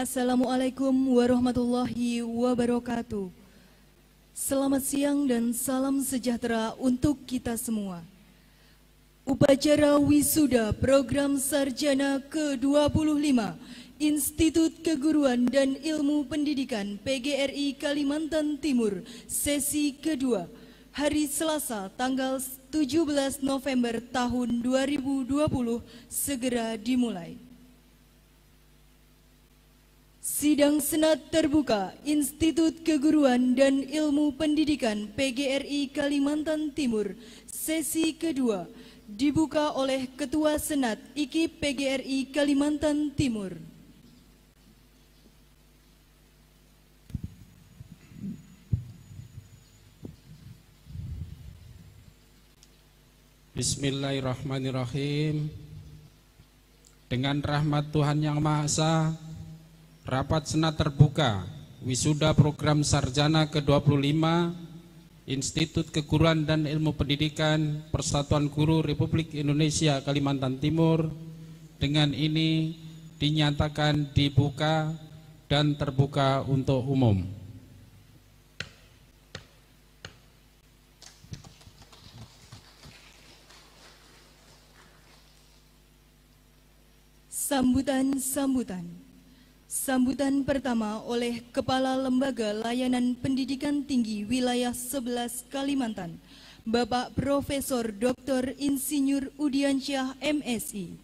Assalamualaikum warahmatullahi wabarakatuh. Selamat siang dan salam sejahtera untuk kita semua. Upacara wisuda program sarjana ke-25 Institut Keguruan dan Ilmu Pendidikan PGRI Kalimantan Timur sesi kedua hari Selasa tanggal 17 November tahun 2020 segera dimulai. Sidang Senat Terbuka Institut Keguruan dan Ilmu Pendidikan PGRI Kalimantan Timur sesi kedua dibuka oleh Ketua Senat IKIP PGRI Kalimantan Timur. Bismillahirrahmanirrahim. Dengan rahmat Tuhan Yang Maha Esa, rapat Senat terbuka wisuda program sarjana ke-25 Institut Keguruan dan Ilmu Pendidikan Persatuan Guru Republik Indonesia Kalimantan Timur dengan ini dinyatakan dibuka dan terbuka untuk umum. Sambutan pertama oleh Kepala Lembaga Layanan Pendidikan Tinggi Wilayah 11 Kalimantan, Bapak Profesor Dr. Insinyur Udiansyah MSI.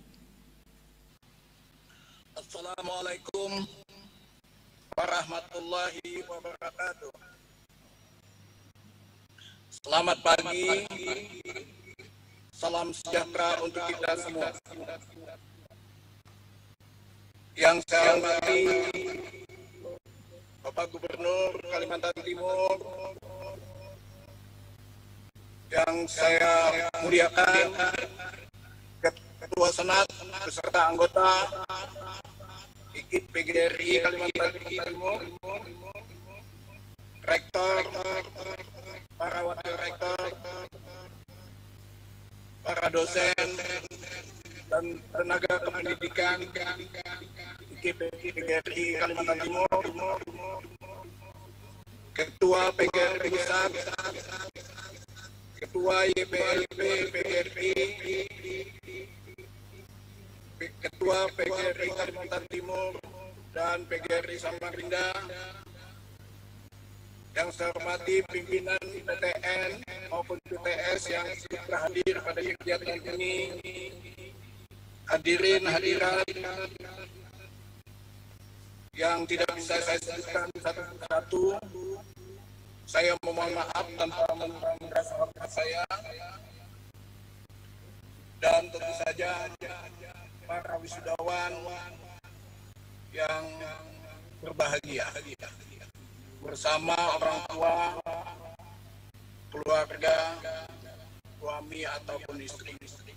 Assalamualaikum warahmatullahi wabarakatuh. Selamat pagi, salam sejahtera untuk kita semua. Yang saya hormati Bapak Gubernur Kalimantan Timur, yang saya muliakan Ketua Senat beserta anggota IKIP PGRI Kalimantan Timur, Rektor, para wakil rektor, para dosen, dan tenaga kependidikan IKIP PGRI Kalimantan Timur, Ketua PGRI Pusat, Ketua YPLP PGRI, Ketua PGRI Kalimantan Timur, dan PGRI Samarinda. Yang saya hormati pimpinan PTN maupun PTS yang sudah hadir pada kegiatan ini, hadirin hadirat yang tidak bisa saya sebutkan satu-satu. Saya memohon maaf tanpa mengurangi rasa hormat saya. Dan tentu saja para wisudawan yang berbahagia bersama orang tua, keluarga, suami ataupun istri.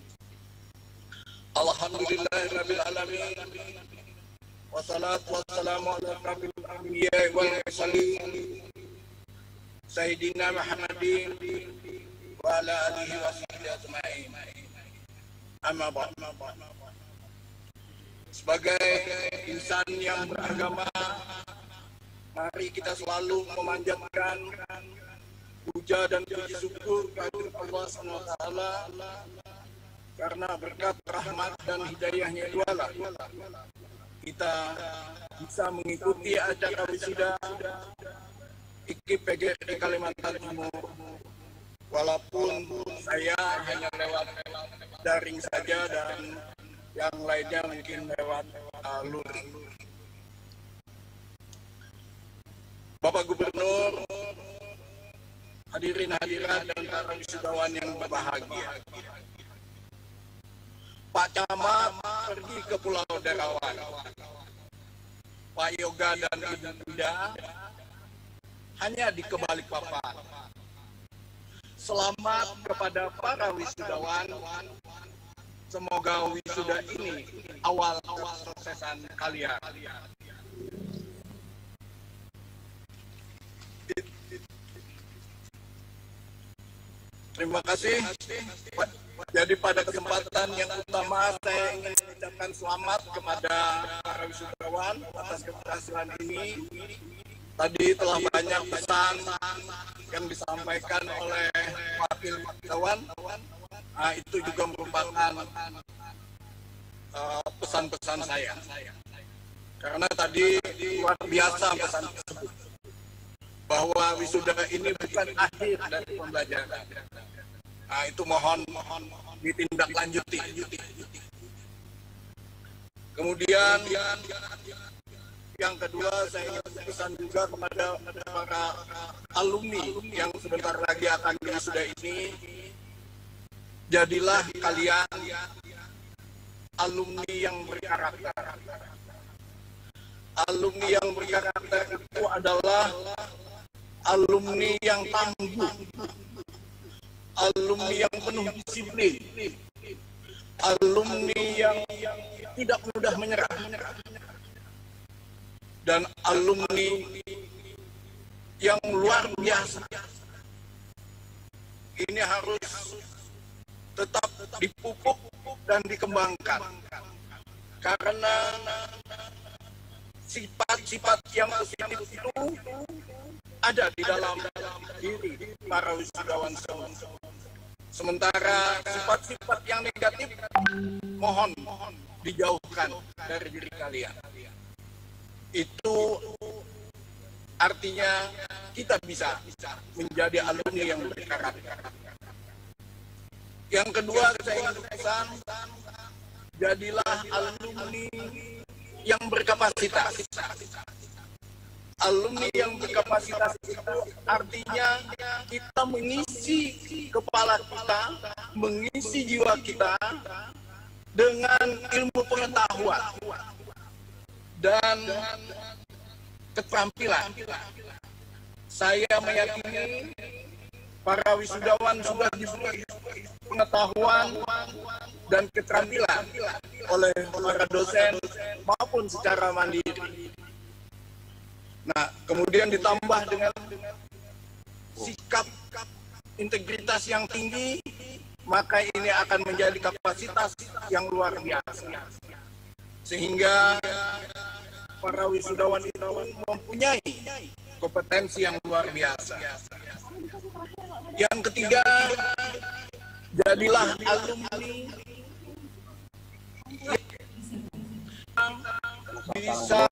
Alhamdulillahirabbil alamin. Wassalatu wassalamu ala asyrofil anbiya'i wal mursalin Sayyidina Muhammadin wa ala alihi wa sahbihi ajma'in. Amma ba'd. Sebagai insan yang beragama, mari kita selalu memanjatkan puja dan puji syukur kehadirat Allah SWT, karena berkat rahmat dan hidayahnya itulah kita bisa mengikuti acara wisuda IKIP PGRI Kalimantan Timur, walaupun saya hanya lewat daring saja dan yang lainnya mungkin lewat luring. Bapak Gubernur, hadirin hadirat dan para wisudawan yang berbahagia, Pak Camat pergi ke Pulau Derawan, Pak Yoga dan Ibu Bunda hanya di Kebalikpapan. Selamat kepada para wisudawan. Semoga wisuda ini awal kesuksesan kalian. Terima kasih. Jadi pada kesempatan yang utama saya ingin mengucapkan selamat kepada para para wisudawan atas keberhasilan ini. Tadi telah banyak pesan yang disampaikan oleh wakil wisudawan. Nah, itu juga merupakan pesan-pesan saya. Karena tadi luar biasa pesan tersebut. Bahwa wisuda ini bukan akhir dari pembelajaran. Nah, itu mohon ditindaklanjuti. Kemudian yang kedua, saya ingin pesan juga kepada para alumni yang sebentar lagi akan wisuda ini, jadilah kalian alumni yang berkarakter. Alumni yang berkarakter itu adalah alumni yang tangguh, alumni yang penuh disiplin, alumni yang tidak mudah menyerah, dan alumni yang luar biasa. Ini harus tetap dipupuk dan dikembangkan, karena sifat-sifat yang positif itu ada di dalam diri para wisudawan semua. Sementara sifat-sifat yang negatif mohon dijauhkan dari diri kalian. Itu artinya kita bisa menjadi alumni yang berkarakter. Yang kedua, saya ingin pesan, jadilah alumni yang berkapasitas. Alumni yang berkapasitas itu artinya kita mengisi kepala kita, mengisi jiwa kita dengan ilmu pengetahuan dan keterampilan. Saya meyakini para wisudawan sudah diberi pengetahuan dan keterampilan oleh para dosen maupun secara mandiri. Nah, kemudian ditambah dengan sikap integritas yang tinggi, maka ini akan menjadi kapasitas yang luar biasa. Sehingga para wisudawan itu mempunyai kompetensi yang luar biasa. Yang ketiga, jadilah alumni yang bisa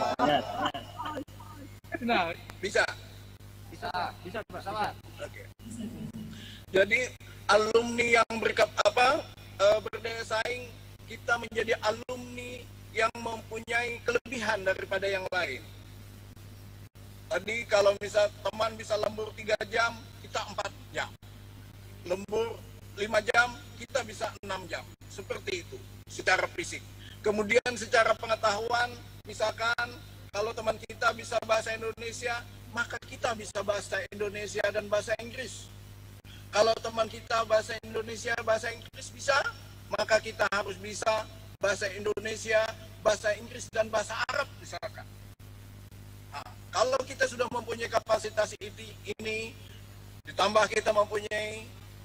Pak. Oke. Jadi alumni yang berdaya saing, kita menjadi alumni yang mempunyai kelebihan daripada yang lain. Tadi kalau teman bisa lembur 3 jam, kita 4 jam. Lembur 5 jam, kita bisa 6 jam. Seperti itu, secara fisik. Kemudian secara pengetahuan, misalkan kalau teman kita bisa bahasa Indonesia, maka kita bisa bahasa Indonesia dan bahasa Inggris. Kalau teman kita bahasa Indonesia, bahasa Inggris bisa, maka kita harus bisa bahasa Indonesia, bahasa Inggris, dan bahasa Arab misalkan. Nah, kalau kita sudah mempunyai kapasitas ini, ditambah kita mempunyai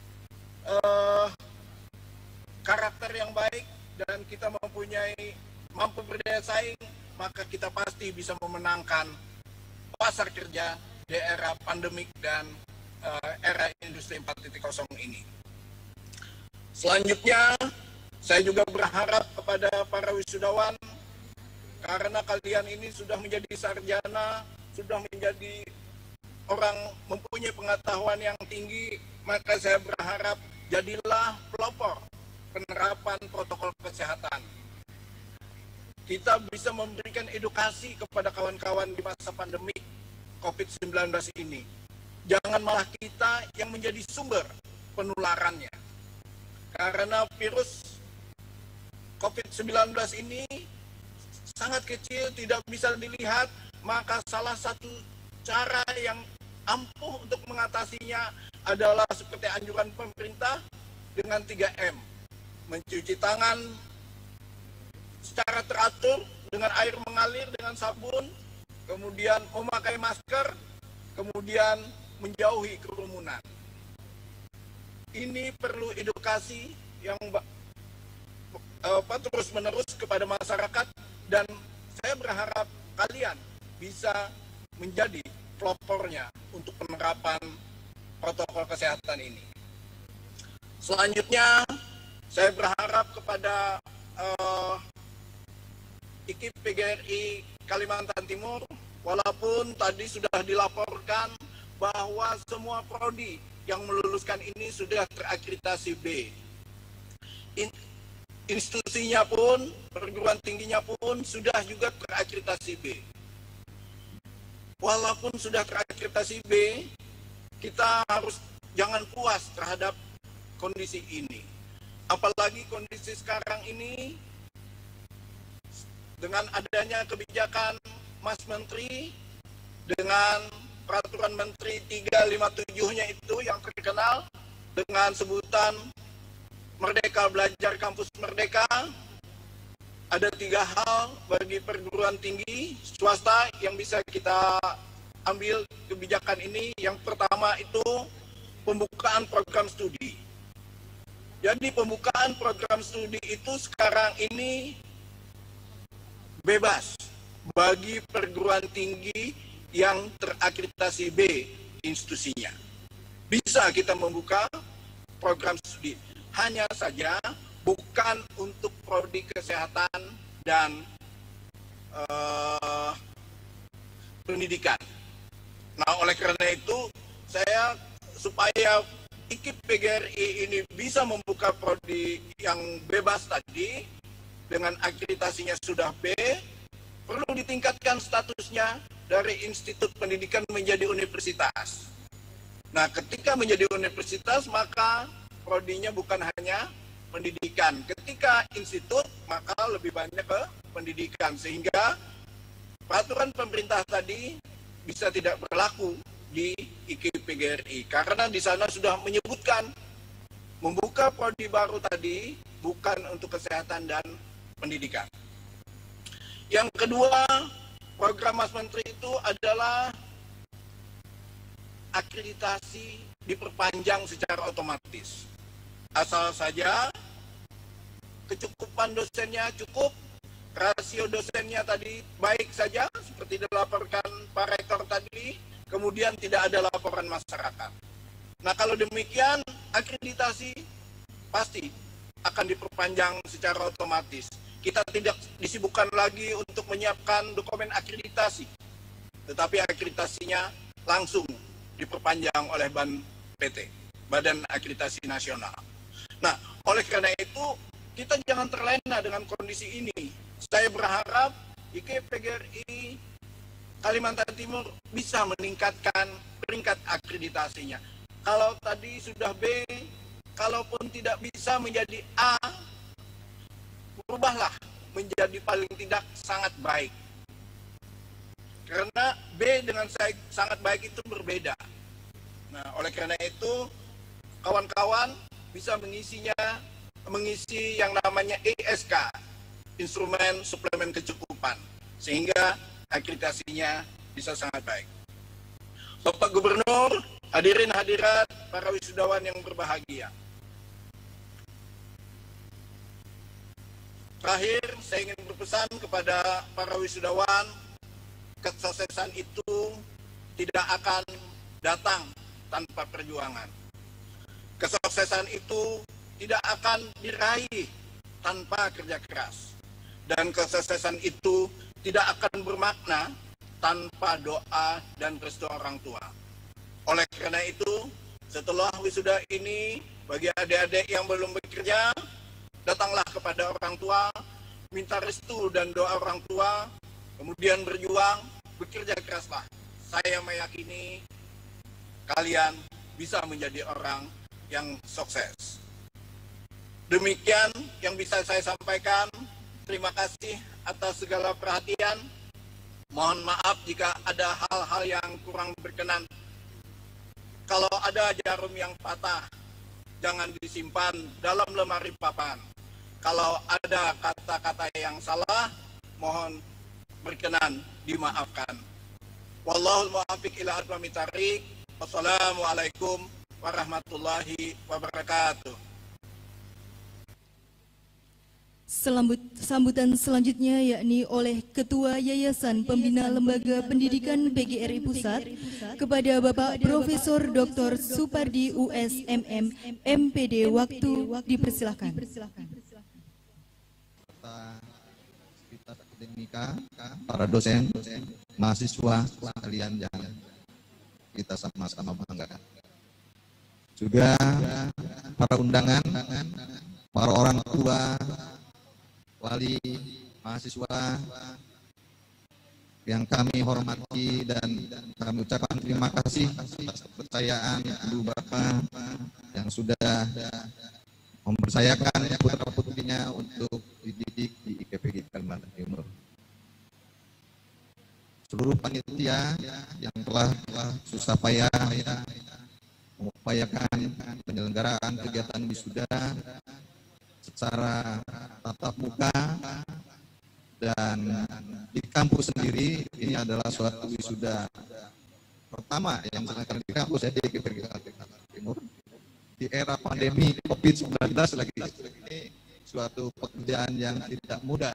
karakter yang baik, dan kita mempunyai mampu berdaya saing, maka kita pasti bisa memenangkan pasar kerja di era pandemik dan era industri 4.0 ini. Selanjutnya, saya juga berharap kepada para wisudawan, karena kalian ini sudah menjadi sarjana, sudah menjadi orang mempunyai pengetahuan yang tinggi, maka saya berharap jadilah pelopor penerapan protokol kesehatan. Kita bisa memberikan edukasi kepada kawan-kawan di masa pandemi COVID-19 ini. Jangan malah kita yang menjadi sumber penularannya. Karena virus COVID-19 ini sangat kecil, tidak bisa dilihat, maka salah satu cara yang ampuh untuk mengatasinya adalah seperti anjuran pemerintah dengan 3M. Mencuci tangan secara teratur dengan air mengalir dengan sabun, kemudian memakai masker, kemudian menjauhi kerumunan. Ini perlu edukasi yang terus-menerus kepada masyarakat, dan saya berharap kalian bisa menjadi pelopornya untuk penerapan protokol kesehatan ini. Selanjutnya, saya berharap kepada IKIP PGRI Kalimantan Timur, walaupun tadi sudah dilaporkan bahwa semua prodi yang meluluskan ini sudah terakreditasi B. Institusinya pun, perguruan tingginya pun sudah juga terakreditasi B. Walaupun sudah terakreditasi B, kita harus jangan puas terhadap kondisi ini. Apalagi kondisi sekarang ini, dengan adanya kebijakan Mas Menteri, dengan peraturan Menteri 357-nya itu yang terkenal dengan sebutan Merdeka Belajar Kampus Merdeka, ada 3 hal bagi perguruan tinggi swasta yang bisa kita ambil kebijakan ini. Yang pertama itu pembukaan program studi. Jadi pembukaan program studi itu sekarang ini bebas bagi perguruan tinggi yang terakreditasi B institusinya. Bisa kita membuka program studi. Hanya saja bukan untuk prodi kesehatan dan pendidikan. Nah, oleh karena itu, saya supaya IKIP PGRI ini bisa membuka prodi yang bebas tadi, dengan akreditasinya sudah B, perlu ditingkatkan statusnya dari institut pendidikan menjadi universitas. Nah, ketika menjadi universitas, maka prodinya bukan hanya pendidikan. Ketika institut, maka lebih banyak ke pendidikan. Sehingga peraturan pemerintah tadi bisa tidak berlaku di IKIP PGRI. Karena di sana sudah menyebutkan membuka prodi baru tadi bukan untuk kesehatan dan pendidikan. Yang kedua, program Mas Menteri itu adalah akreditasi diperpanjang secara otomatis. Asal saja kecukupan dosennya cukup, rasio dosennya tadi baik saja, seperti dilaporkan Pak Rektor tadi, kemudian tidak ada laporan masyarakat. Nah, kalau demikian, akreditasi pasti akan diperpanjang secara otomatis. Kita tidak disibukkan lagi untuk menyiapkan dokumen akreditasi, tetapi akreditasinya langsung diperpanjang oleh BANPT, Badan Akreditasi Nasional. Nah, oleh karena itu, kita jangan terlena dengan kondisi ini. Saya berharap IKIP PGRI Kalimantan Timur bisa meningkatkan peringkat akreditasinya. Kalau tadi sudah B, kalaupun tidak bisa menjadi A, berubahlah menjadi paling tidak sangat baik. Karena B dengan sangat baik itu berbeda. Nah, oleh karena itu, kawan-kawan bisa mengisi yang namanya ISK, Instrumen Suplemen Kecukupan, sehingga akreditasinya bisa sangat baik. Bapak Gubernur, hadirin hadirat, para wisudawan yang berbahagia. Terakhir, saya ingin berpesan kepada para wisudawan, kesuksesan itu tidak akan datang tanpa perjuangan. Kesuksesan itu tidak akan diraih tanpa kerja keras. Dan kesuksesan itu tidak akan bermakna tanpa doa dan restu orang tua. Oleh karena itu, setelah wisuda ini, bagi adik-adik yang belum bekerja, datanglah kepada orang tua, minta restu dan doa orang tua, kemudian berjuang, bekerja keraslah. Saya meyakini kalian bisa menjadi orang yang sukses. Demikian yang bisa saya sampaikan. Terima kasih atas segala perhatian. Mohon maaf jika ada hal-hal yang kurang berkenan. Kalau ada jarum yang patah, jangan disimpan dalam lemari papan. Kalau ada kata-kata yang salah, mohon berkenan dimaafkan. Wallahul muwaffiq ila aqwamit thariq. Wassalamualaikum warahmatullahi wabarakatuh. Sambutan selanjutnya yakni oleh Ketua Yayasan Pembina Lembaga Pendidikan PGRI Pusat kepada Bapak Profesor Dr. Supardi USMM MPD. Waktu dipersilakan. Kita akademika, para dosen, mahasiswa sekalian yang kita sama-sama banggakan. Juga para undangan, para orang tua, wali, mahasiswa yang kami hormati dan kami ucapkan terima kasih atas kepercayaan Ibu Bapak yang sudah mempercayakan putra-putrinya untuk dididik di IKPG Kalimantan Timur. Seluruh panitia yang telah susah payah mengupayakan penyelenggaraan kegiatan wisuda secara tatap muka, dan di kampus sendiri ini adalah suatu wisuda pertama yang dilaksanakan di kampus di IKPG Kalimantan Timur di era pandemi COVID-19 lagi. Ini suatu pekerjaan yang tidak mudah.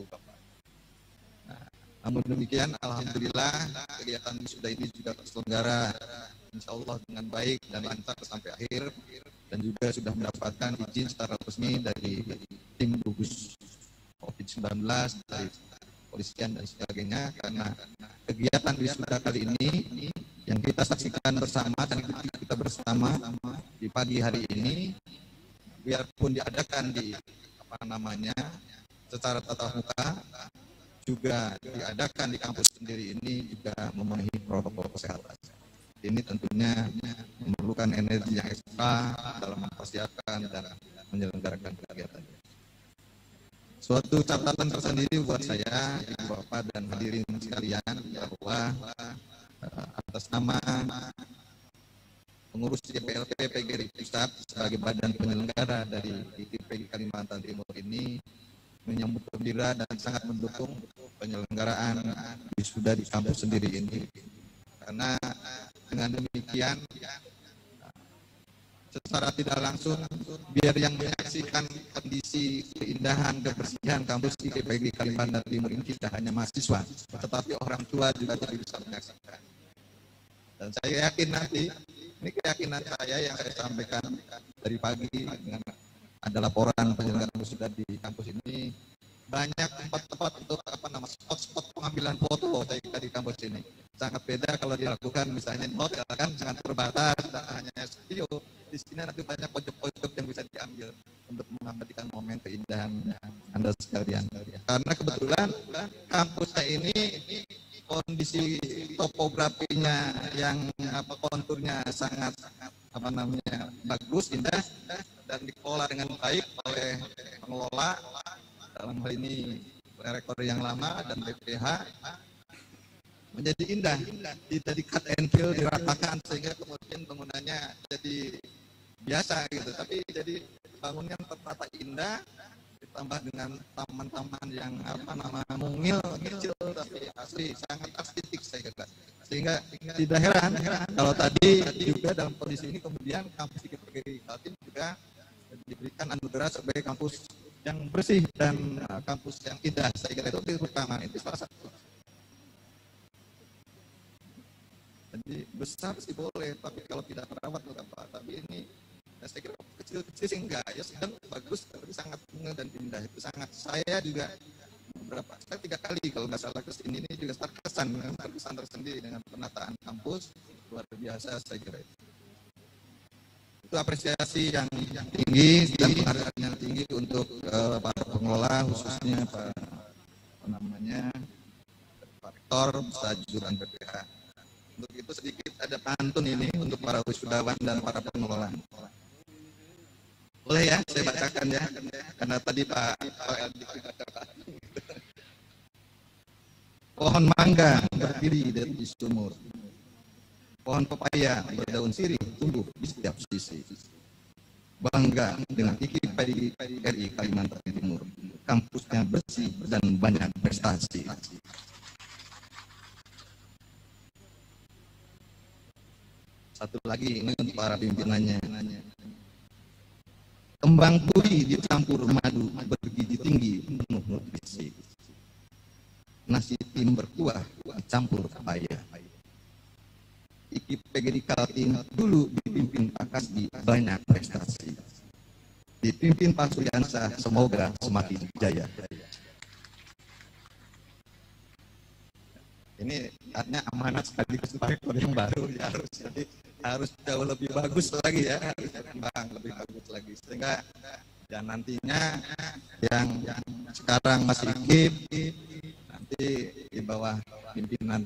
Namun demikian, alhamdulillah kegiatan wisuda ini juga terselenggara insya Allah dengan baik dan lancar sampai akhir, dan juga sudah mendapatkan izin secara resmi dari tim gugus COVID-19, dari kepolisian dan sebagainya. Karena kegiatan wisuda kali ini yang kita saksikan bersama dan kita bersama di pagi hari ini, biarpun diadakan di secara tatap muka, juga diadakan di kampus sendiri, ini juga memenuhi protokol kesehatan. Ini tentunya memerlukan energi yang ekstra dalam mempersiapkan dan menyelenggarakan kegiatan. Suatu catatan tersendiri buat saya, Ibu Bapak dan hadirin sekalian, bahwa atas nama pengurus DPLP PGRI Pusat sebagai badan penyelenggara dari IKPG Kalimantan Timur ini menyambut gembira dan sangat mendukung penyelenggaraan wisuda di kampus sendiri ini. Karena dengan demikian secara tidak langsung biar yang menyaksikan kondisi keindahan kebersihan kampus IKPG Kalimantan Timur ini tidak hanya mahasiswa, tetapi orang tua juga jadi bisa menyaksikan. Dan saya yakin nanti, ini keyakinan saya yang saya sampaikan dari pagi dengan ada laporan penyelenggaraan wisuda di kampus ini, banyak tempat-tempat untuk spot-spot pengambilan foto saya kira di kampus ini. Sangat beda kalau dilakukan misalnya di hotel, kan sangat terbatas dan hanya studio. Di sini nanti banyak pojok-pojok yang bisa diambil untuk mengabadikan momen keindahan Anda sekalian. Karena kebetulan kampusnya ini kondisi topografinya yang konturnya sangat bagus, indah, dan dikelola dengan baik oleh pengelola, dalam hal ini rektor yang lama dan BPH, menjadi indah, tidak di cut and fill, diratakan sehingga kemudian bangunannya jadi biasa gitu, tapi jadi bangunan tertata indah, ditambah dengan taman-taman yang mungil kecil tapi asli, sangat estetik saya kira. Sehingga tidak heran kalau tadi juga dalam kondisi ini kemudian kampus IKPG Kaltim juga diberikan anugerah sebagai kampus yang bersih dan kampus yang indah. Saya kira itu utama, itu salah satu. Jadi besar sih boleh, tapi kalau tidak terawat nggak apa. Tapi ini saya kira kecil-kecil sih enggak, ya sedang bagus, tapi sangat bunga dan indah. Itu sangat, saya juga saya 3 kali kalau nggak salah kesini, ini juga terkesan tersendiri dengan penataan kampus, luar biasa saya kira itu apresiasi yang tinggi dan penghargaan yang tinggi untuk para pengelola, khususnya Pak Rektor, Sajur dan BPH. Untuk itu sedikit ada pantun ini untuk para wisudawan dan para pengelola. Boleh ya saya bacakan ya, karena tadi Pak Eldi bacakan. Pohon mangga berdiri di sumur, pohon pepaya berdaun sirih tumbuh di setiap sisi. Bangga dengan IKPG RI Kalimantan Timur, kampusnya bersih dan banyak prestasi. Satu lagi ini untuk para pimpinannya. Kembang puri dicampur madu bergigi tinggi Kaltim dulu dipimpin Pak Kasdi banyak prestasi. Dipimpin Pak Suryansyah semoga semakin jaya. Ini artinya amanat sekaligus rektor yang baru ya, harus jauh lebih bagus lagi ya, harus berkembang lebih bagus lagi sehingga dan nantinya yang sekarang masih ikip nanti di bawah pimpinan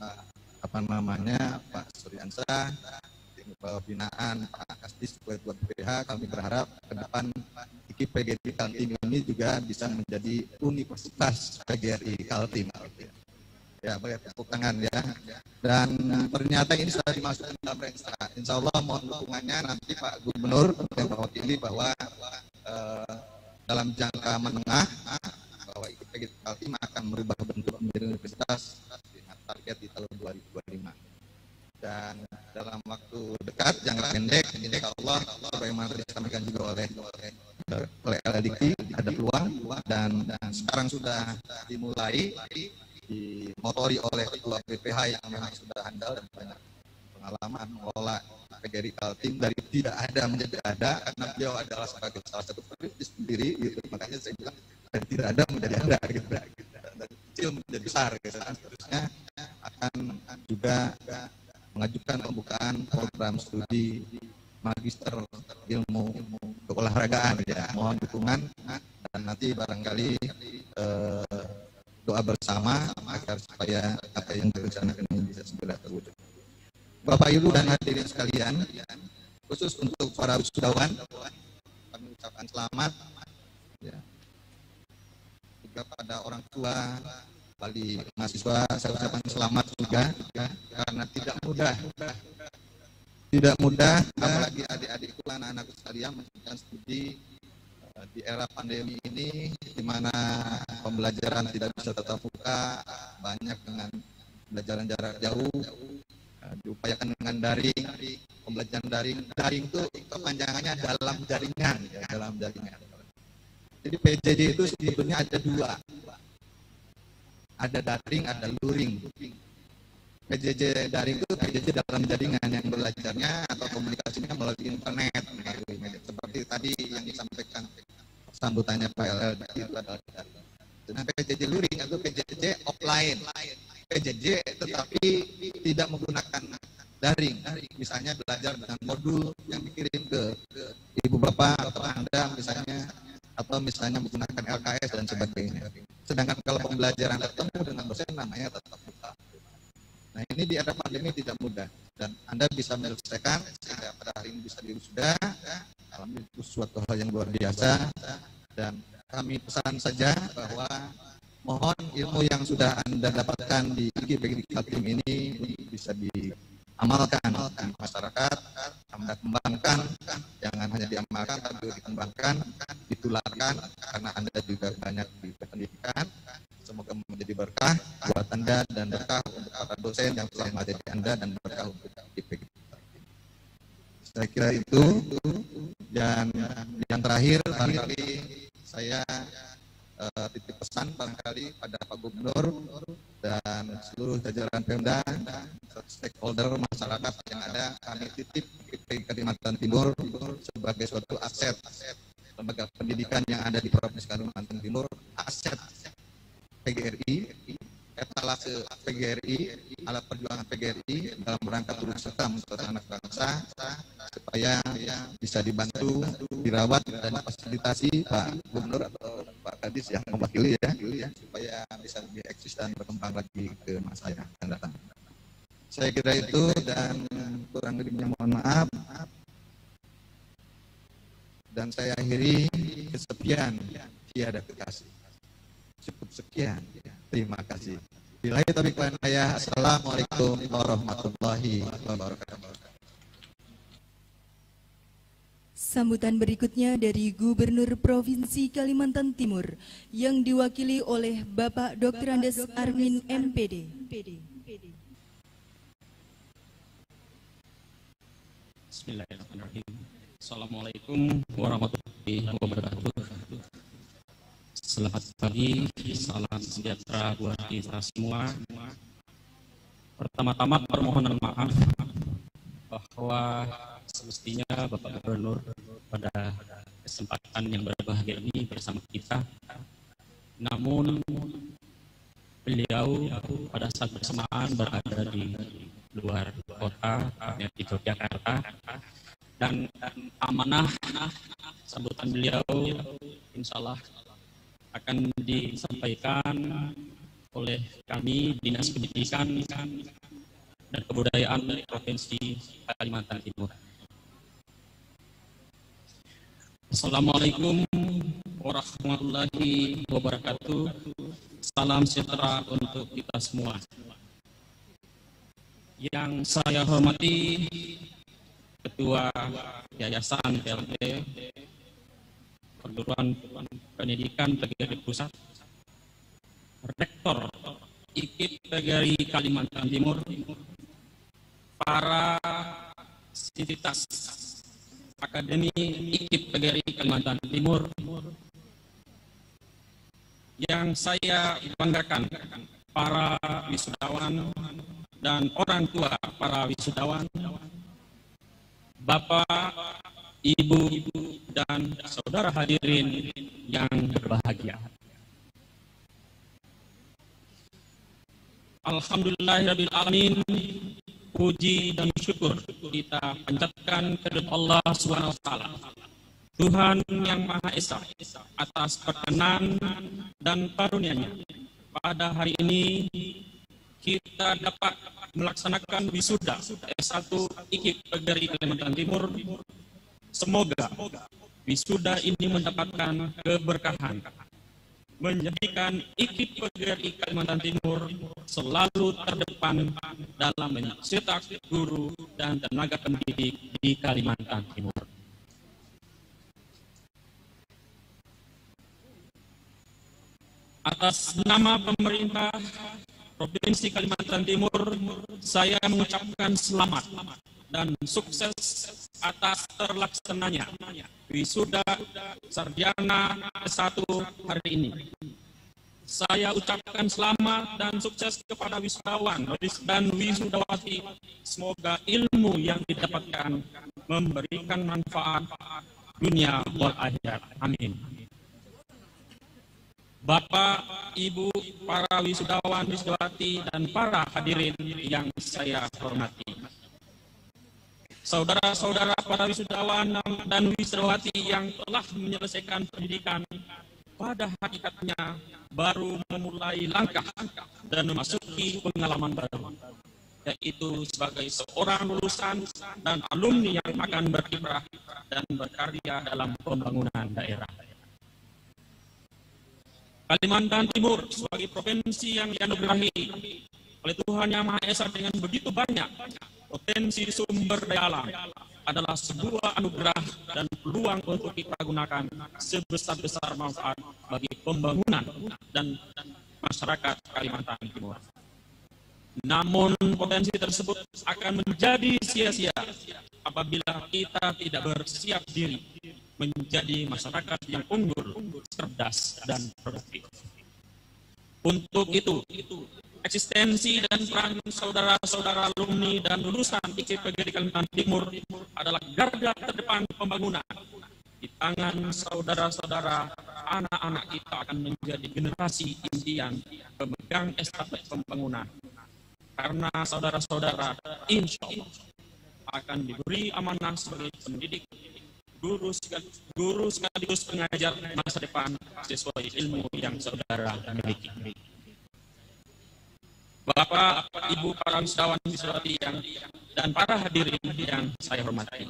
Pak Suryansyah, di bawah binaan Pak Kasdi Ketua PH, kami berharap ke depan IKIP PGRI Kaltim ini juga bisa menjadi Universitas PGRI Kaltim. Ya, boleh tepuk tangan ya. Dan ternyata ini sudah dimasukkan dalam Renstra. Insya Allah mohon dukungannya nanti Pak Gubernur yang mewakili bahwa dalam jangka menengah bahwa IKIP PGRI Kaltim akan merubah bentuk menjadi universitas dengan target di tahun 2025. Dan dalam waktu dekat, jangka pendek, insya Allah, sebagaimana disampaikan juga oleh LLDK, ada peluang dan sekarang sudah dimulai dimotori oleh ketua PPH yang memang sudah handal dan banyak pengalaman mengelola PGRI Kaltim dari tidak ada menjadi ada, karena beliau adalah sebagai salah satu perintis sendiri gitu. Makanya saya bilang dari tidak ada menjadi ada gitu, dari kecil menjadi besar gitu. Terusnya akan juga mengajukan pembukaan program studi magister ilmu keolahragaan ya, mohon dukungan dan nanti barangkali doa bersama agar supaya apa yang direncanakan ini bisa segera terwujud. Bapak Ibu dan hadirin sekalian, khusus untuk para wisudawan kami ucapkan selamat ya. Juga pada orang tua wali mahasiswa saya ucapkan selamat juga karena tidak mudah apalagi adik-adikku anak-anakku sekalian melanjutkan studi di era pandemi ini di mana pembelajaran tidak bisa tatap muka, banyak dengan pembelajaran jarak jauh, diupayakan dengan daring, pembelajaran daring itu kepanjangannya dalam jaringan ya, dalam jaringan. Jadi PJJ itu sebetulnya ada dua, ada daring, ada luring. PJJ daring itu PJJ dalam jaringan yang belajarnya atau komunikasinya melalui internet, seperti tadi yang disampaikan sambutannya Pak LL itu adalah daring. Nah, PJJ luring atau PJJ offline, PJJ tetapi tidak menggunakan daring, misalnya belajar dengan modul yang dikirim ke ibu bapak atau anda misalnya, atau misalnya menggunakan LKS dan sebagainya. Sedangkan kalau pembelajaran ketemu dengan dosen namanya tatap muka. Nah, ini di era pandemi tidak mudah dan Anda bisa menyelesaikan sehingga pada hari ini bisa diwisuda. Alhamdulillah itu suatu hal yang luar biasa dan kami pesan saja bahwa mohon ilmu yang sudah Anda dapatkan di IKIP PGRI Kaltim ini bisa diamalkan di masyarakat, Anda kembangkan, jangan hanya diamalkan tapi dikembangkan, ditularkan karena Anda juga banyak di pendidikan. Semoga menjadi berkah buat Anda dan berkah untuk para dosen yang telah mengajari Anda dan berkah untuk IKIP. Saya kira itu. Dan yang terakhir barangkali saya titip pesan barangkali pada Pak Gubernur dan seluruh jajaran Pemda, stakeholder masyarakat yang ada, kami titip IKIP Kalimantan Timur sebagai suatu aset lembaga pendidikan yang ada di Provinsi Kalimantan Timur, aset PGRI, etalase PGRI, alat perjuangan PGRI dalam rangka turut serta untuk anak bangsa supaya bisa dibantu, dirawat dan fasilitasi Pak Gubernur atau Pak Kadis yang mewakili ya, supaya bisa lebih eksis dan berkembang lagi ke masa yang akan datang. Saya kira itu dan kurang lebihnya mohon maaf. Dan saya akhiri kesepian tiada kekasih. Cukup sekian. Terima kasih. Billahi taufiq wal hidayah. Assalamualaikum warahmatullahi wabarakatuh. Sambutan berikutnya dari Gubernur Provinsi Kalimantan Timur yang diwakili oleh Bapak Dr. Andes Armin MPD. Bismillahirrahmanirrahim. Assalamualaikum warahmatullahi wabarakatuh. Selamat pagi, salam sejahtera buat kita semua. Pertama-tama permohonan maaf bahwa semestinya Bapak Gubernur pada kesempatan yang berbahagia ini bersama kita, namun beliau pada saat bersamaan berada di luar kota, di Yogyakarta, dan amanah sambutan beliau insya Allah akan disampaikan oleh kami Dinas Pendidikan dan Kebudayaan Provinsi Kalimantan Timur. Assalamualaikum warahmatullahi wabarakatuh. Salam sejahtera untuk kita semua. Yang saya hormati Ketua Yayasan PLT Perguruan Pendidikan PGRI Pusat, Rektor IKIP PGRI Kalimantan Timur, para sivitas Akademi IKIP PGRI Kalimantan Timur, yang saya banggakan, para wisudawan dan orang tua para wisudawan, Bapak, Ibu, dan saudara hadirin yang berbahagia. Alhamdulillahirrahmanirrahim. Puji dan syukur kita panjatkan kepada Allah SWT, Tuhan yang Maha Esa, atas perkenan dan karunia-Nya. Pada hari ini kita dapat melaksanakan wisuda S1 IKIP PGRI Kalimantan Timur. Semoga wisuda ini mendapatkan keberkahan, menjadikan IKIP PGRI Kalimantan Timur selalu terdepan dalam mencetak guru dan tenaga pendidik di Kalimantan Timur. Atas nama pemerintah Provinsi Kalimantan Timur, saya mengucapkan selamat dan sukses atas terlaksananya wisuda sarjana S1 hari ini. Saya ucapkan selamat dan sukses kepada wisudawan dan wisudawati. Semoga ilmu yang didapatkan memberikan manfaat dunia wal akhirat. Amin. Bapak, Ibu, para wisudawan, wisudawati, dan para hadirin yang saya hormati. Saudara-saudara para wisudawan dan wisudawati yang telah menyelesaikan pendidikan, pada hakikatnya baru memulai langkah dan memasuki pengalaman baru, yaitu sebagai seorang lulusan dan alumni yang akan berkiprah dan berkarya dalam pembangunan daerah. Kalimantan Timur sebagai provinsi yang dianugerahi oleh Tuhan Yang Maha Esa dengan begitu banyak potensi sumber daya alam adalah sebuah anugerah dan peluang untuk kita gunakan sebesar-besar manfaat bagi pembangunan dan masyarakat Kalimantan Timur. Namun potensi tersebut akan menjadi sia-sia apabila kita tidak bersiap diri menjadi masyarakat yang unggul, cerdas, dan produktif. Untuk itu, eksistensi dan peran saudara-saudara alumni dan lulusan IKIP PGRI Kalimantan Timur adalah garda terdepan pembangunan. Di tangan saudara-saudara, anak-anak kita akan menjadi generasi impian pemegang estafet pembangunan. Karena saudara-saudara insya Allah akan diberi amanah sebagai pendidik, guru sekaligus pengajar masa depan sesuai ilmu yang saudara miliki. Bapak, Ibu, para wisudawan wisudawati dan para hadirin yang saya hormati.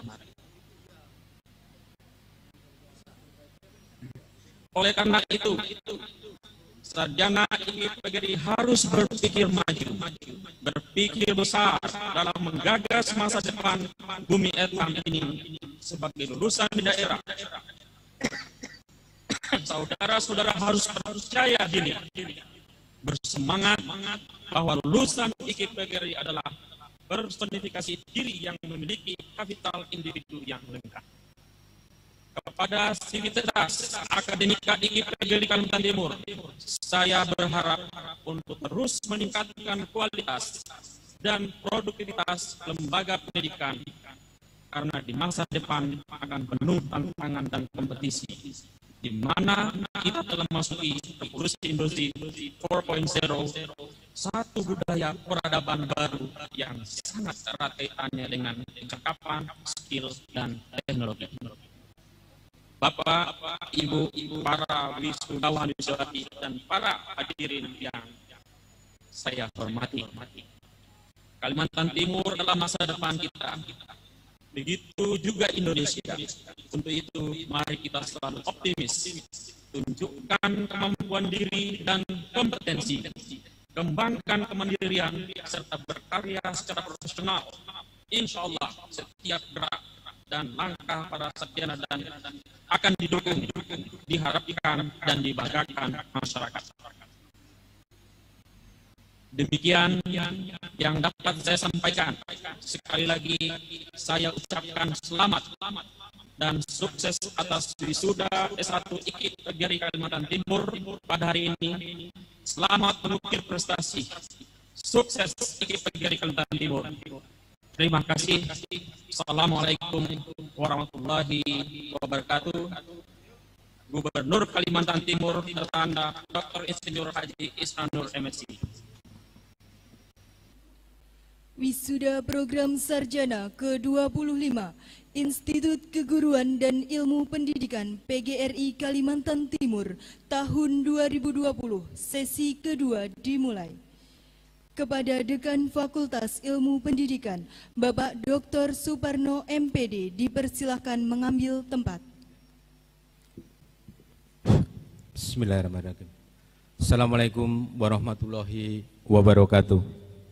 Oleh karena itu, sarjana IKIP PGRI harus berpikir maju, berpikir besar dalam menggagas masa depan bumi etam ini sebagai lulusan di daerah. Saudara-saudara harus percaya diri, bersemangat bahwa lulusan IKIP PGRI adalah personifikasi diri yang memiliki kapital individu yang lengkap. Kepada sivitas akademika IKIP PGRI Kalimantan Timur, saya berharap untuk terus meningkatkan kualitas dan produktivitas lembaga pendidikan, karena di masa depan akan penuh tantangan dan kompetisi, di mana kita telah memasuki revolusi industri 4.0, satu budaya peradaban baru yang sangat erat kaitannya dengan kecakapan, skill, dan teknologi. Bapak, Ibu, para wisudawan wisudawati, dan para hadirin yang saya hormati, Kalimantan Timur adalah masa depan kita. Begitu juga Indonesia. Untuk itu, mari kita selalu optimis, tunjukkan kemampuan diri dan kompetensi, kembangkan kemandirian, serta berkarya secara profesional. Insya Allah, setiap gerak dan langkah para sarjana dan akan didukung, diharapkan, dan dibanggakan masyarakat. Demikian yang dapat saya sampaikan. Sekali lagi saya ucapkan selamat dan sukses atas wisuda S1 IKIP PGRI Kalimantan Timur pada hari ini. Selamat mengukir prestasi. Sukses IKIP PGRI Kalimantan Timur. Terima kasih. Assalamualaikum warahmatullahi wabarakatuh. Gubernur Kalimantan Timur tertanda Dr. Insinyur Haji Isnanur MSc. Wisuda Program Sarjana ke-25 Institut Keguruan dan Ilmu Pendidikan PGRI Kalimantan Timur tahun 2020, sesi kedua dimulai. Kepada Dekan Fakultas Ilmu Pendidikan, Bapak Dr. Suparno MPD, dipersilahkan mengambil tempat. Bismillahirrahmanirrahim. Assalamualaikum warahmatullahi wabarakatuh.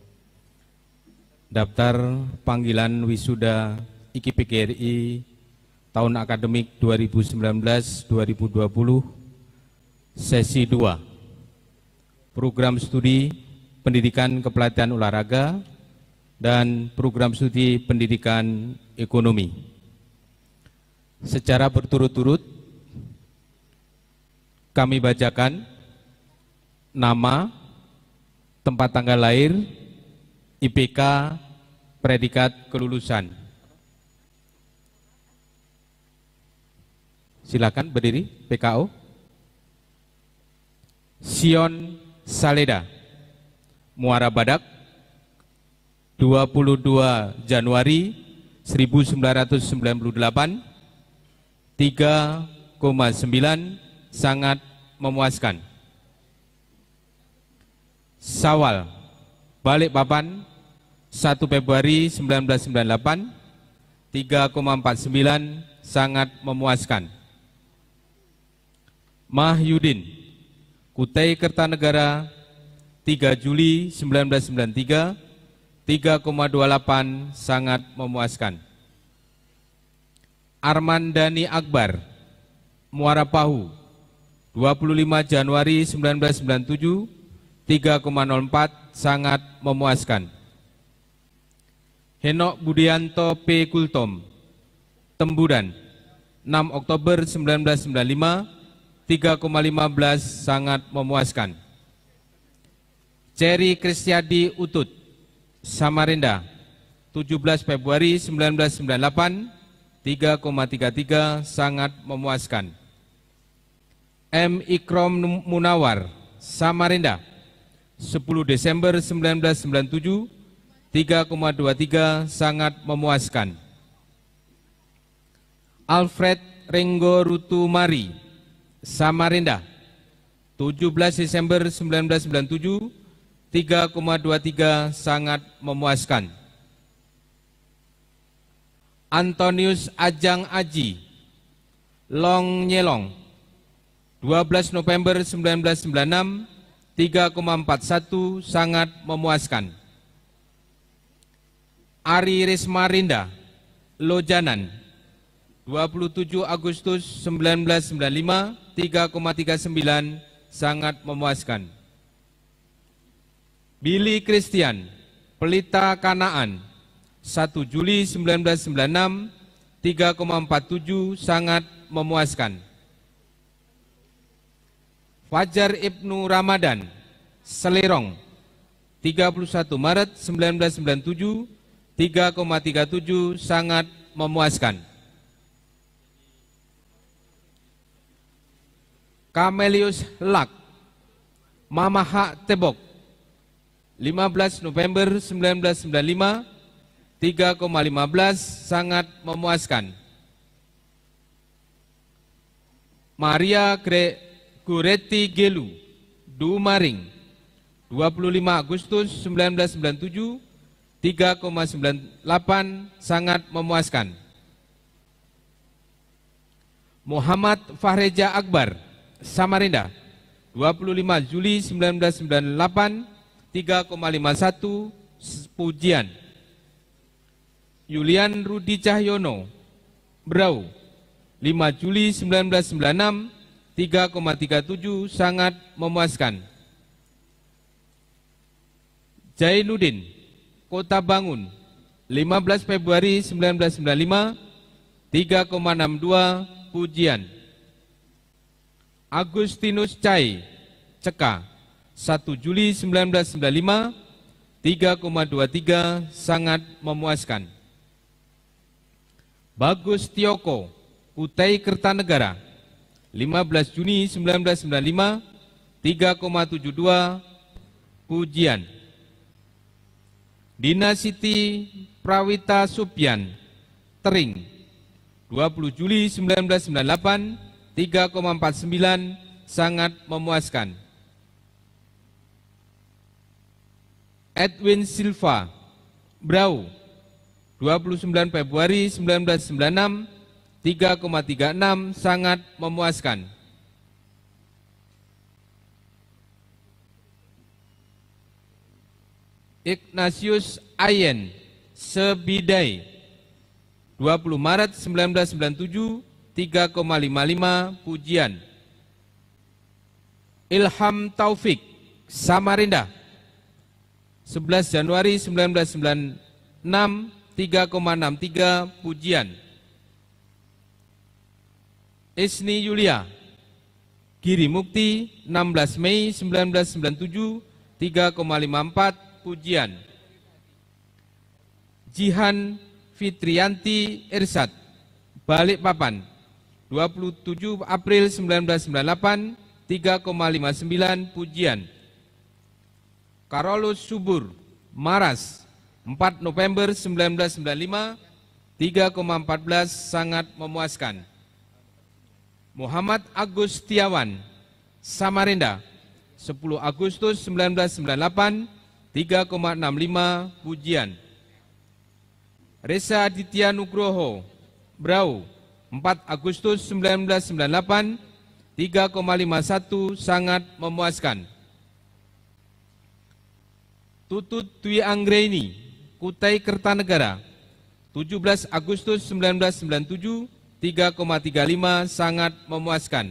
Daftar panggilan wisuda IKIP PGRI tahun akademik 2019-2020, sesi 2, program studi Pendidikan Kepelatihan Olahraga dan program studi Pendidikan Ekonomi. Secara berturut-turut kami bacakan nama, tempat tanggal lahir, IPK, predikat kelulusan. Silakan berdiri. PKO Sion Saleda, Muara Badak, 22 Januari 1998, 3,9, sangat memuaskan. Sawal, Balikpapan, 1 Februari 1998, 3,49, sangat memuaskan. Mahyudin, Kutai Kertanegara, 3 Juli 1993, 3,28, sangat memuaskan. Armandani Akbar, Muara Pahu, 25 Januari 1997, 3,04, sangat memuaskan. Henok Budianto P. Kultom, Temburan, 6 Oktober 1995, 3,15, sangat memuaskan. Cherry Kristiadi Utut, Samarinda, 17 Februari 1998, 3,33, sangat memuaskan. M. Ikrom Munawar, Samarinda, 10 Desember 1997, 3,23, sangat memuaskan. Alfred Renggo Rutumari, Samarinda, 17 Desember 1997, 3,23, sangat memuaskan. Antonius Ajang Aji, Long Nyelong, 12 November 1996, 3,41, sangat memuaskan. Ari Rismarinda, Lojanan, 27 Agustus 1995, 3,39, sangat memuaskan. Billy Christian, Pelita Kanaan, 1 Juli 1996, 3,47, sangat memuaskan. Fajar Ibnu Ramadan, Selirong, 31 Maret 1997 3,37 sangat memuaskan. Kamelius Lak Mamaha Tebok 15 November 1995 3,15 sangat memuaskan. Maria Guretti Gelu Dumaring 25 Agustus 1997 3,98 sangat memuaskan. Muhammad Fahreja Akbar Samarinda 25 Juli 1998 3,51 pujian. Yulian Rudi Cahyono Brau 5 Juli 1996 3,37 sangat memuaskan. Jainuddin Kota Bangun 15 Februari 1995 3,62 pujian. Agustinus Cai Ceka 1 Juli 1995 3,23 sangat memuaskan. Bagus Tioko Kutai Kertanegara 15 Juni 1995 3,72 pujian. Dina Siti Prawita Supyan Tering 20 Juli 1998 3,49 sangat memuaskan. Edwin Silva Brau 29 Februari 1996 3,36 sangat memuaskan. Ignatius Ayen Sebidai 20 Maret 1997 3,55 pujian. Ilham Taufik Samarinda 11 Januari 1996 3,63 pujian. Isni Yulia Giri Mukti 16 Mei 1997 3,54 pujian. Jihan Fitrianti Irsad Balikpapan 27 April 1998 3,59 pujian. Karolus Subur Maras 4 November 1995 3,14 sangat memuaskan. Muhammad Agus Tiawan Samarinda 10 Agustus 1998 3,65 pujian. Reza Aditya Nugroho Brau 4 Agustus 1998 3,51 sangat memuaskan. Tutut Dwi Anggreni Kutai Kertanegara 17 Agustus 1997 3,35 sangat memuaskan.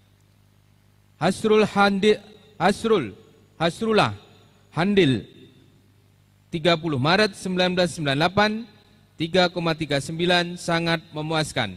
Hasrullah Handil 30 Maret 1998 3,39 sangat memuaskan.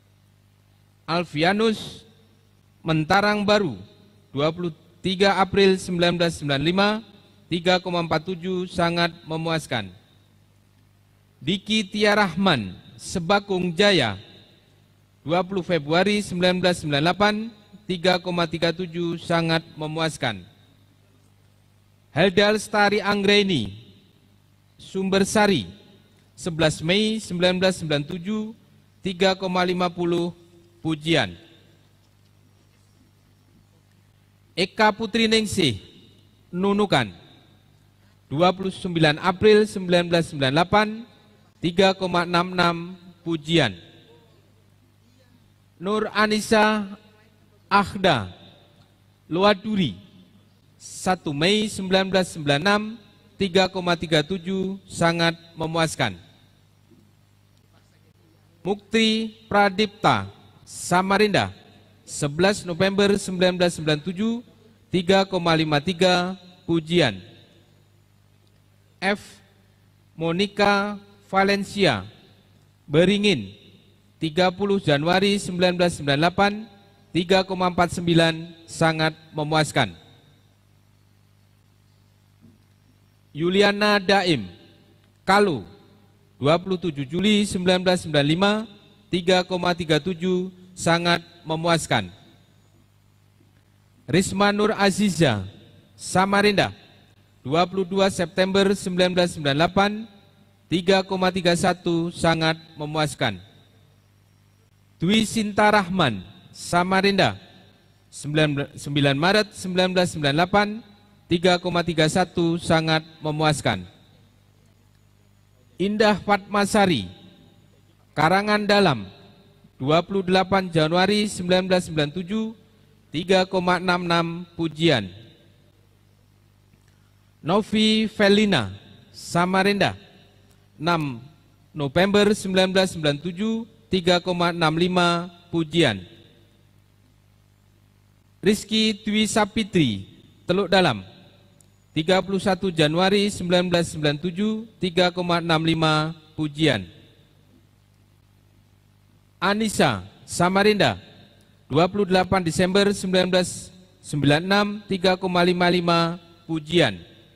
Alfianus Mentarang Baru 23 April 1995 3,47 sangat memuaskan. Diki Tiarahman Sebakung Jaya 20 Februari 1998 3,37 sangat memuaskan. Helda Lestari Anggreni Sumbersari 11 Mei 1997 3,50 pujian. Eka Putri Ningsih Nunukan 29 April 1998 3,66 pujian. Nur Anissa Akhda Luaduri 1 Mei 1996 3,37 sangat memuaskan. Mukti Pradipta Samarinda 11 November 1997 3,53 pujian. F. Monica Valencia Beringin 30 Januari 1998 3,49 sangat memuaskan. Yuliana Daim, Kalu, 27 Juli 1995, 3,37, sangat memuaskan. Risma Nur Aziza, Samarinda, 22 September 1998, 3,31, sangat memuaskan. Dwi Sinta Rahman, Samarinda, 9 Maret 1998, 3,31, sangat memuaskan. Indah Fatmasari, Karangan Dalam, 28 Januari 1997, 3,66, pujian. Novi Felina, Samarinda, 6 November 1997, 3,65, pujian. Rizky Dwi Sapitri, Teluk Dalam, 31 Januari 1997, 3,65, pujian. Anissa, Samarinda, 28 Desember 1996, 3,55, pujian.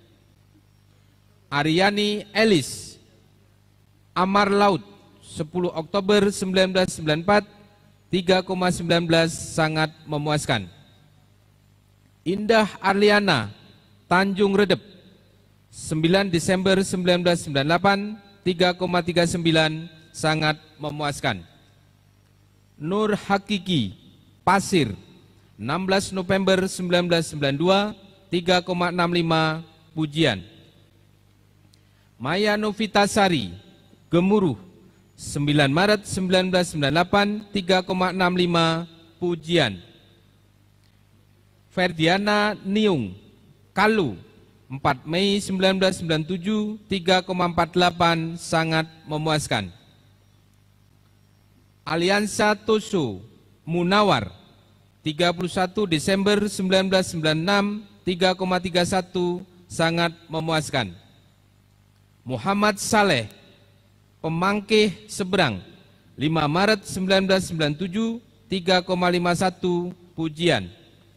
Aryani Elis, Amar Laut, 10 Oktober 1994, 3,19, sangat memuaskan. Indah Arliana, Tanjung Redep, 9 Desember 1998, 3,39, sangat memuaskan. Nur Hakiki, Pasir, 16 November 1992, 3,65, pujian. Maya Novitasari, Gemuruh, 9 Maret 1998, 3,65, pujian. Ferdiana Niung, Kalu, 4 Mei 1997, 3,48, sangat memuaskan. Aliansa Toso, Munawar, 31 Desember 1996, 3,31, sangat memuaskan. Muhammad Saleh, Pemangkih Seberang, 5 Maret 1997, 3,51, pujian.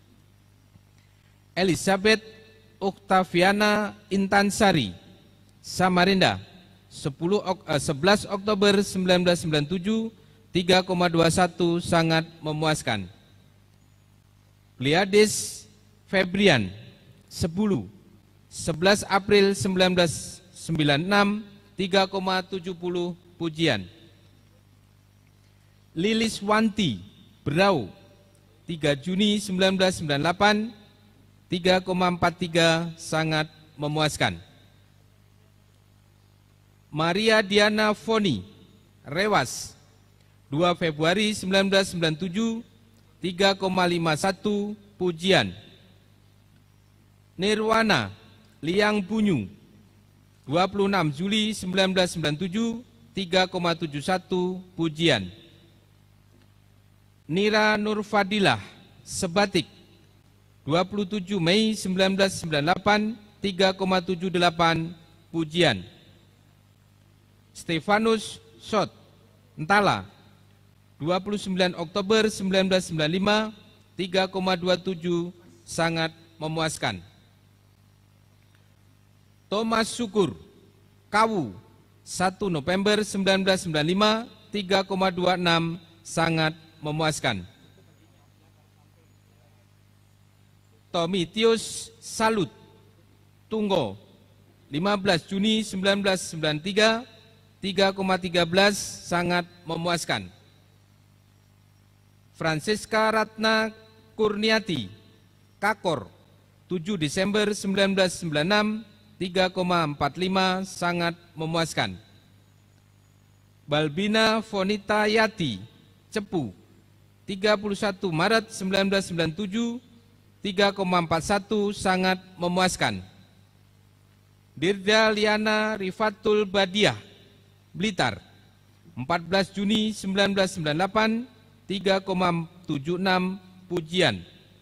Elizabeth Oktaviana Intansari, Samarinda, 11 Oktober 1997, 3,21, sangat memuaskan. Gliadis Febrian, 11 April 1996, 3,70, pujian. Lilis Wanti, Berau, 3 Juni 1998, 3,43, sangat memuaskan. Maria Diana Foni, Rewas, 2 Februari 1997, 3,51, pujian. Nirwana Liang Bunyu, 26 Juli 1997, 3,71, pujian. Nira Nurfadilah, Sebatik, 27 Mei 1998, 3,78, pujian. Stefanus Sot, Entala, 29 Oktober 1995, 3,27, sangat memuaskan. Thomas Syukur, Kawu, 1 November 1995, 3,26, sangat memuaskan. Tomitius Salut, Tunggo, 15 Juni 1993, 3,13, sangat memuaskan. Francisca Ratna Kurniati, Kakor, 7 Desember 1996, 3,45, sangat memuaskan. Balbina Fonita Yati, Cepu, 31 Maret 1997, 3,41, sangat memuaskan. Dirda Liana Rifatul Badiah, Blitar, 14 Juni 1998, 3,76, pujian.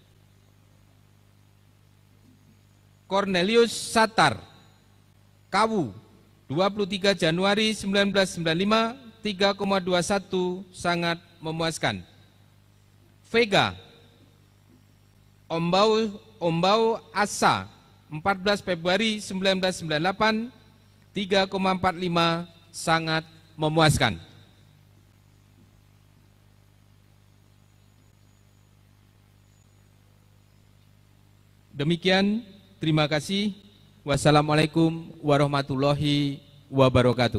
Cornelius Satar, Kawu, 23 Januari 1995, 3,21, sangat memuaskan. Vega Ombau Asa, 14 Februari 1998 3,45 sangat memuaskan. Demikian, terima kasih. Wassalamualaikum warahmatullahi wabarakatuh.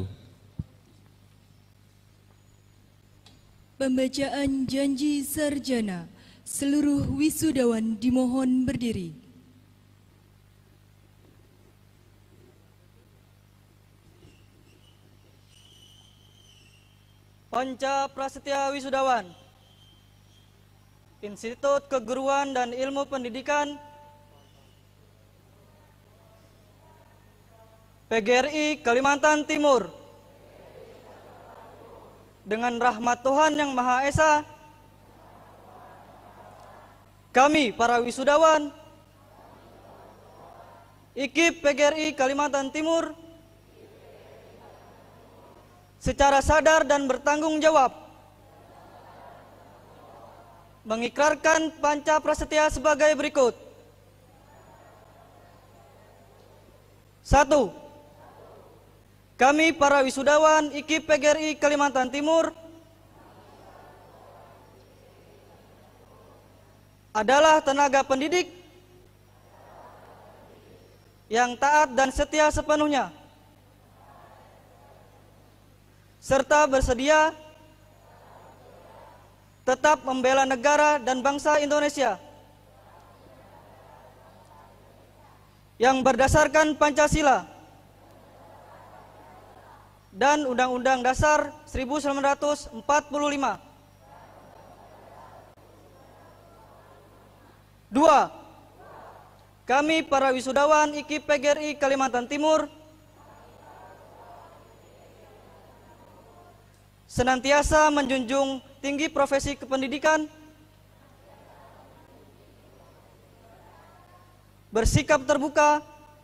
Pembacaan janji sarjana. Seluruh wisudawan dimohon berdiri. Panca Prasetya Wisudawan, Institut Keguruan dan Ilmu Pendidikan, PGRI Kalimantan Timur. Dengan rahmat Tuhan Yang Maha Esa, kami para wisudawan IKIP PGRI Kalimantan Timur secara sadar dan bertanggung jawab mengikrarkan Panca Prasetya sebagai berikut. 1. Kami para wisudawan IKIP PGRI Kalimantan Timur adalah tenaga pendidik yang taat dan setia sepenuhnya, serta bersedia tetap membela negara dan bangsa Indonesia yang berdasarkan Pancasila dan Undang-Undang Dasar 1945. 2. Kami para wisudawan IKIP PGRI Kalimantan Timur senantiasa menjunjung tinggi profesi kependidikan, bersikap terbuka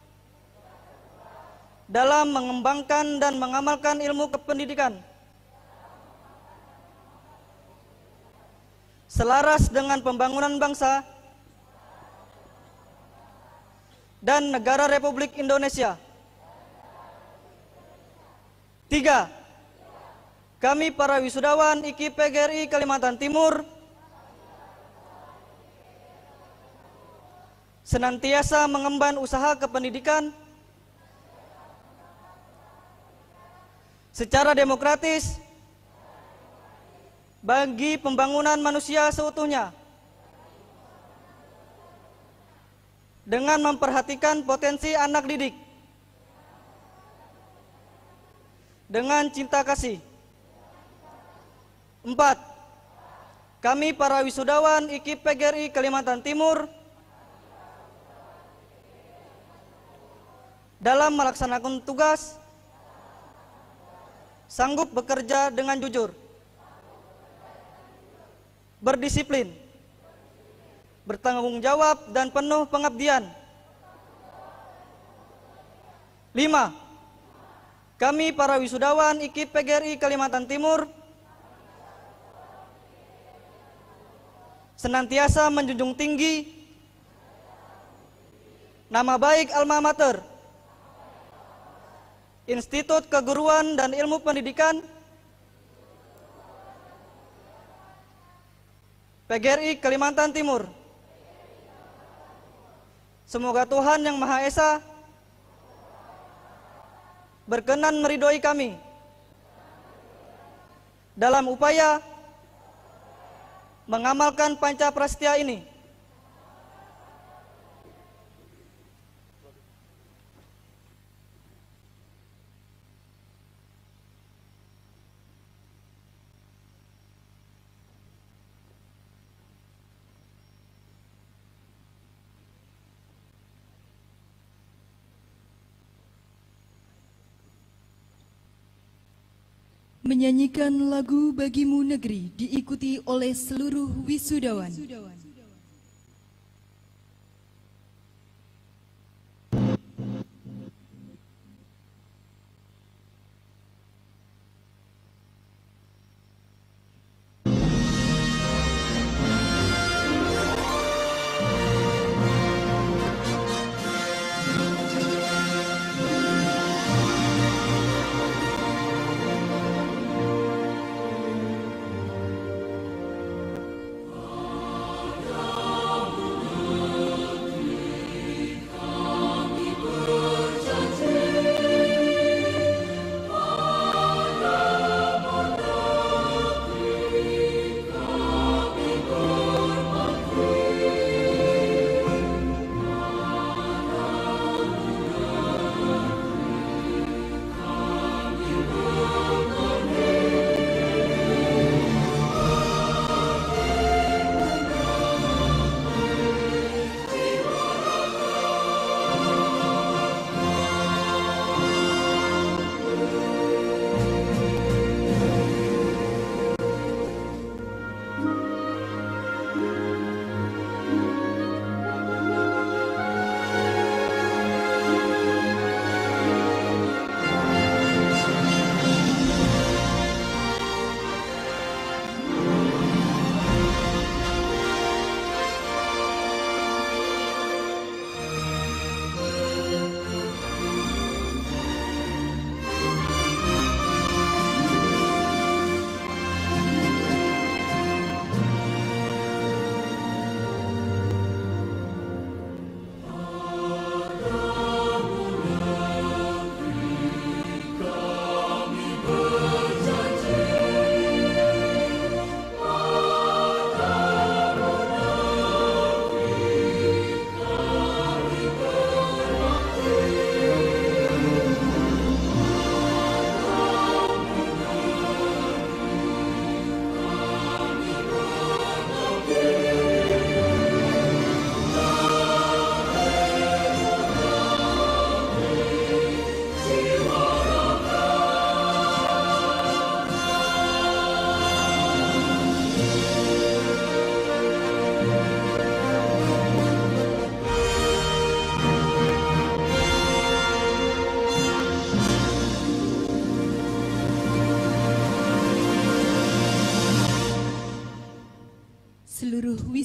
dalam mengembangkan dan mengamalkan ilmu kependidikan, selaras dengan pembangunan bangsa dan negara Republik Indonesia. 3. Kami para wisudawan IKIP PGRI Kalimantan Timur senantiasa mengemban usaha kependidikan secara demokratis bagi pembangunan manusia seutuhnya, dengan memperhatikan potensi anak didik dengan cinta kasih. 4. Kami para wisudawan IKIP PGRI Kalimantan Timur dalam melaksanakan tugas sanggup bekerja dengan jujur, berdisiplin, bertanggung jawab, dan penuh pengabdian. 5. Kami para wisudawan IKIP PGRI Kalimantan Timur senantiasa menjunjung tinggi nama baik alma mater Institut Keguruan dan Ilmu Pendidikan PGRI Kalimantan Timur. Semoga Tuhan Yang Maha Esa berkenan meridhoi kami dalam upaya mengamalkan Panca Prasetya ini. Menyanyikan lagu Bagimu Negeri diikuti oleh seluruh wisudawan.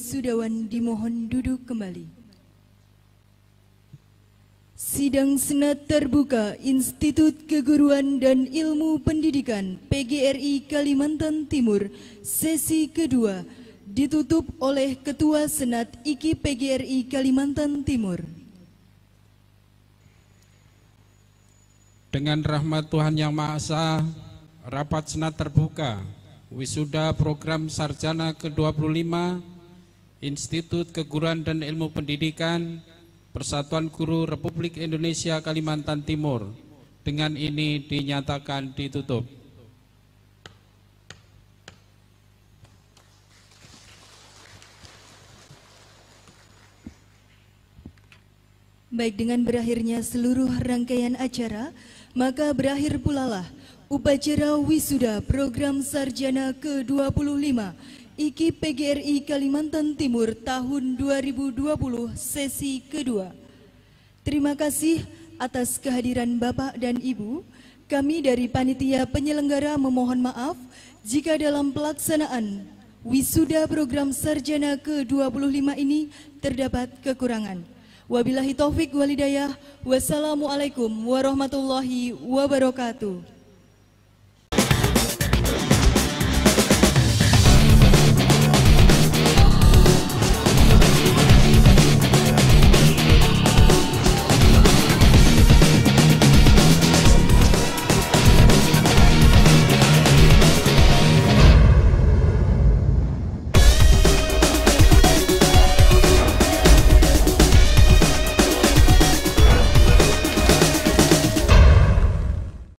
wisudawan dimohon duduk kembali. Sidang Senat Terbuka Institut Keguruan dan Ilmu Pendidikan PGRI Kalimantan Timur sesi kedua ditutup oleh Ketua Senat IKI PGRI Kalimantan Timur. Dengan rahmat Tuhan Yang Maha Esa, rapat Senat Terbuka Wisuda Program Sarjana ke-25 Institut Keguruan dan Ilmu Pendidikan Persatuan Guru Republik Indonesia Kalimantan Timur dengan ini dinyatakan ditutup. Baik, dengan berakhirnya seluruh rangkaian acara, maka berakhir pula lah upacara wisuda program sarjana ke-25 IKI PGRI Kalimantan Timur tahun 2020 sesi kedua. Terima kasih atas kehadiran Bapak dan Ibu. Kami dari panitia penyelenggara memohon maaf jika dalam pelaksanaan wisuda program sarjana ke-25 ini terdapat kekurangan. Wabillahi taufik walhidayah. Wassalamualaikum warahmatullahi wabarakatuh.